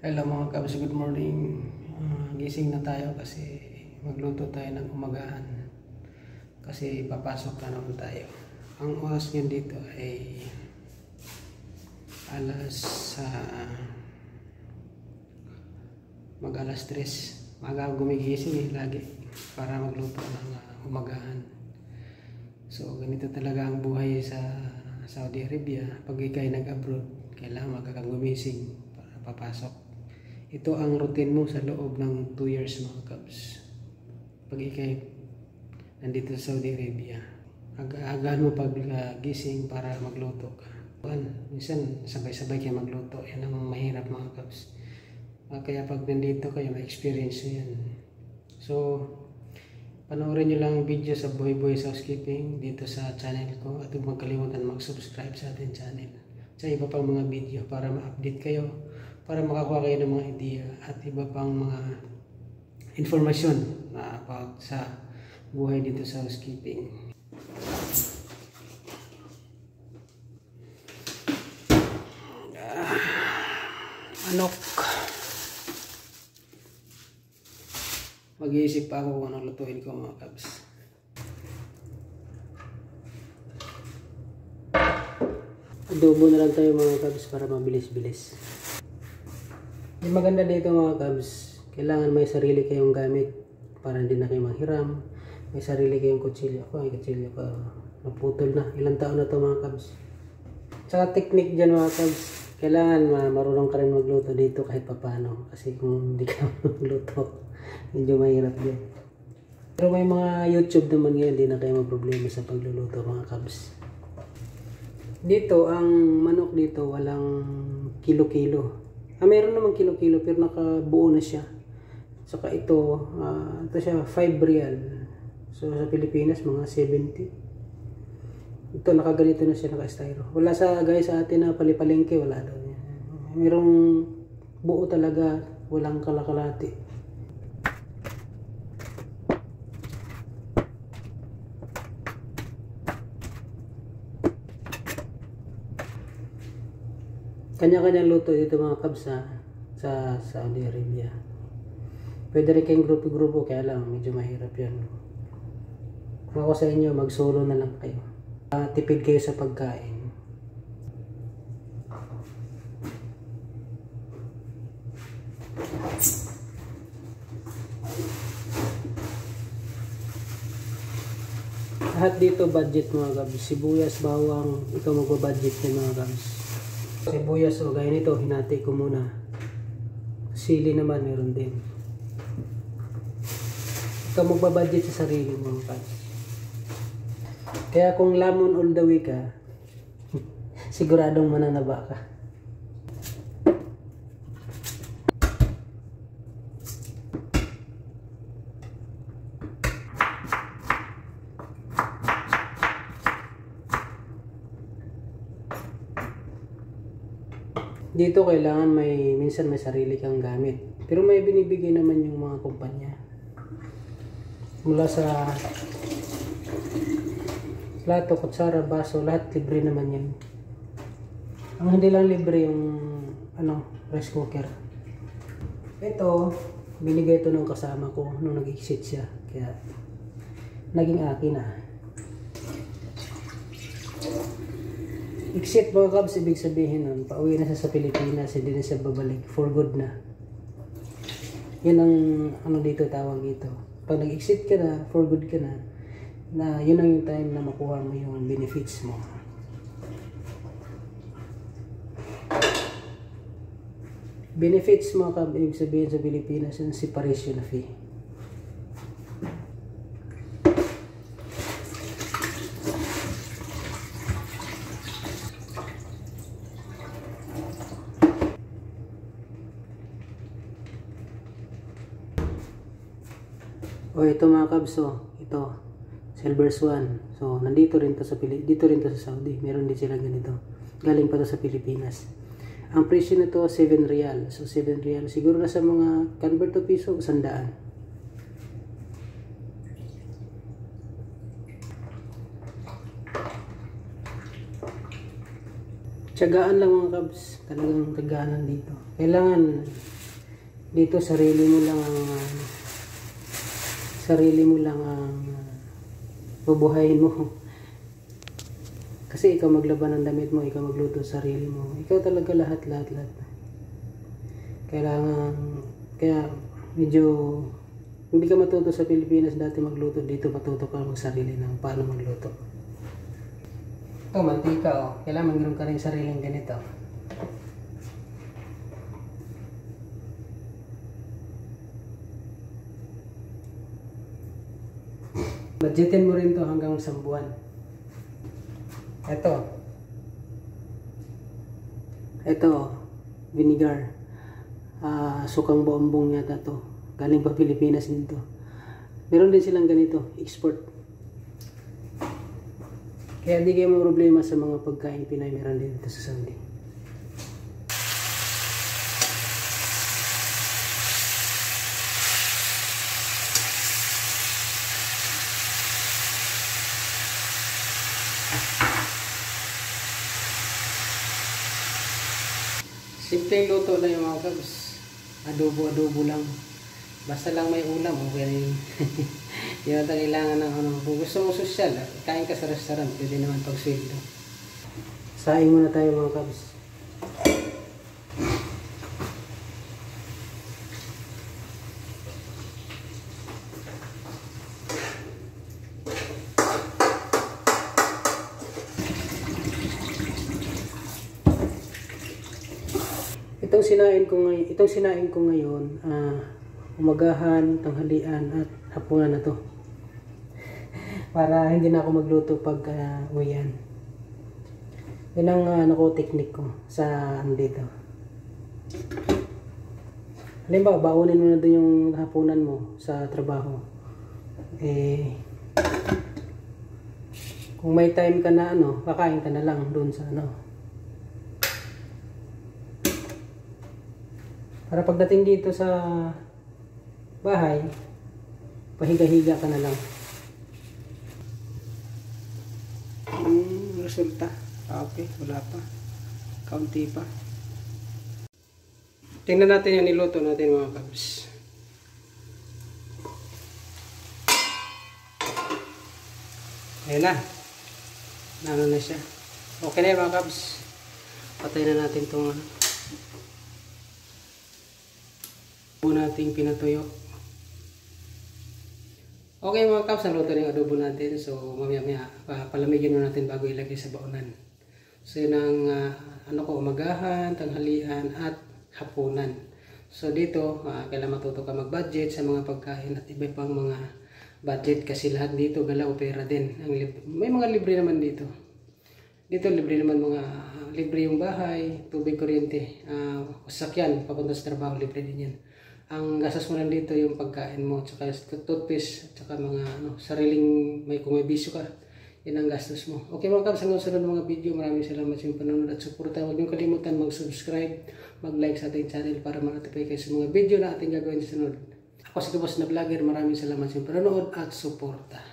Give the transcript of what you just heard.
Hello mga kabs, good morning. Gising na tayo kasi magluto tayo ng umagahan. Kasi papasok na naman tayo. Ang oras ngayon dito ay alas 3. Maga gumigising lagi para magluto ng umagahan. So ganito talaga ang buhay sa Saudi Arabia. Pag ikay nag-abroad, kailangan magagang gumising para papasok. Ito ang routine mo sa loob ng 2 years mga kabs. Pag ikay nandito sa Saudi Arabia, agahan mo pag gising para magluto ka. Minsan sabay-sabay kayo magluto. Yan ang mahirap mga kabs. Kaya pag nandito kayo, ma-experience nyo yan. So, panoorin nyo lang yung video sa Boy Boy's Housekeeping dito sa channel ko. At huwag magkalimutan mag-subscribe sa ating channel. Sa iba pang mga video para ma-update kayo, para makakuha kayo ng mga idea at iba pang mga informasyon na about sa buhay dito sa housekeeping. Manok. Mag-iisip pa ako kung anong lutuin ko mga kabs. Adobo na lang tayo mga kabs para mabilis-bilis. Yung maganda dito mga kabs, kailangan may sarili kayong gamit para hindi na kayo manghiram. May sarili kayong kutsilyo. Ako, may kutsilyo pa. Naputol na. Ilang taon na to mga kabs. Tsaka technique dyan mga kabs. Kailangan marunong ka rin magluto dito kahit papano. Kasi kung hindi ka magluto, medyo mahirap din. Pero may mga YouTube naman ngayon, hindi na kayo magproblema sa pagluluto mga kabs. Dito, ang manok dito, walang kilo-kilo. Meron naman kilo-kilo pero nakabuo na siya. Saka ito siya 5 real. So sa Pilipinas mga 70. Ito nakaganito na siya, naka-styro. Wala sa guys sa atin na palipalengke, wala daw. Merong buo talaga, walang kalakalati. Kanya-kanyang luto dito mga kabs sa Saudi Arabia. Pwede rin kayong grupo-grupo, kaya lang medyo mahirap yan. Kung ako sa inyo, mag-solo na lang kayo. Tipid kayo sa pagkain. Lahat dito budget mga kabs. Sibuyas, bawang, ikaw magbabudget din mga kabs. Sibuyas o gaya nito, hinati ko muna. Sili naman meron din. Ikaw magbabudget sa sarili mo mga kabs. Kaya kung lamon all the way ka, siguradong mananaba ka. Dito kailangan minsan may sarili kang gamit. Pero may binibigay naman yung mga kumpanya. Mula sa plato, kutsara, baso, lahat libre naman yan. Ang hindi lang libre yung rice cooker. Ito, binigay ito ng kasama ko nung nag-exit siya. Kaya naging akin na. Exit mga kabs, ibig sabihin nun, pauwi na siya sa Pilipinas, hindi na siya babalik, for good na. Yan ang dito tawag dito. Pag nag-exit ka na, for good ka na yun ang yung time na makuha mo yung benefits mo. Benefits mga kabs, ibig sabihin sa Pilipinas, yung separation fee. O ito mga kabs, ito Silver Swan. So nandito rin to dito rin to sa Saudi. Meron din sila ganito. Galing pa to sa Pilipinas. Ang presyo nito 7 real. So 7 real siguro na sa mga convert to piso 100. Tiyagaan lang mga kabs, talagang tiyagaan dito. Kailangan dito sarili mo lang ang bubuhayin mo. Kasi ikaw maglaban ng damit mo, ikaw magluto sa sarili mo. Ikaw talaga lahat. Kaya medyo hindi ka matuto sa Pilipinas dati magluto, dito matuto ka magsarili ng paano magluto. Ito, mantika oh. Kailangan magkaroon ka rin sariling ganito. Budgetin mo rin to hanggang 1 buwan. Ito, vinegar. Sukang bombong yata to. Galing pa Pilipinas din to. Meron din silang ganito, export. Kaya hindi kayo may problema sa mga pagkain Pinay, meron din dito sa Saudi. Simpleng luto na yung mga kabs. Adobo lang. Basta lang may ulam, okay na yun. Hindi natin kailangan ng ano. Kung gusto mo sosyal, kain ka sa restaurant, pwede naman pag-sweldo. Saing muna tayo mga kabs. Itong sinain ko ngayon, umagahan, tanghalian at hapunan na to. Para hindi na ako magluto pag uwian. Yun ang technique ko sa dito. Halimbawa, baunin mo na doon yung hapunan mo sa trabaho. Kung may time ka na kakain ka na lang doon sa Para pagdating dito sa bahay, pahiga-higa ka na lang. Resulta. Okay, wala pa. Kaunti pa. Tingnan natin yung niluto natin mga kabs. Ayan na. Nano na siya. Okay na mga kabs. Patay na natin itong nating pinatuyo. Okay mga kabs, naluto na yung adobo natin. So mamaya palamigin mo natin bago ilagay sa baonan. So yun ang umagahan, tanghalian at hapunan. So dito kailangan matuto ka mag-budget sa mga pagkain at iba pang mga budget kasi lahat dito galaw pera din. May mga libre naman dito. Dito libre naman libre yung bahay, tubig, kuryente, sasakyan papunta sa trabaho, libre din yan. Ang gastos mo lang dito yung pagkain mo, tsaka toothpaste, tsaka mga sariling kung may bisyo ka, yun ang gastos mo. Okay mga kabs, hanggang sunod mga video, maraming salamat sa inyong panonood at suporta. Huwag niyong kalimutan mag-subscribe, mag-like sa ating channel para ma-notify kayo sa mga video na ating gagawin sa sunod. Ako si Boss na Vlogger, maraming salamat sa inyong panonood at suporta.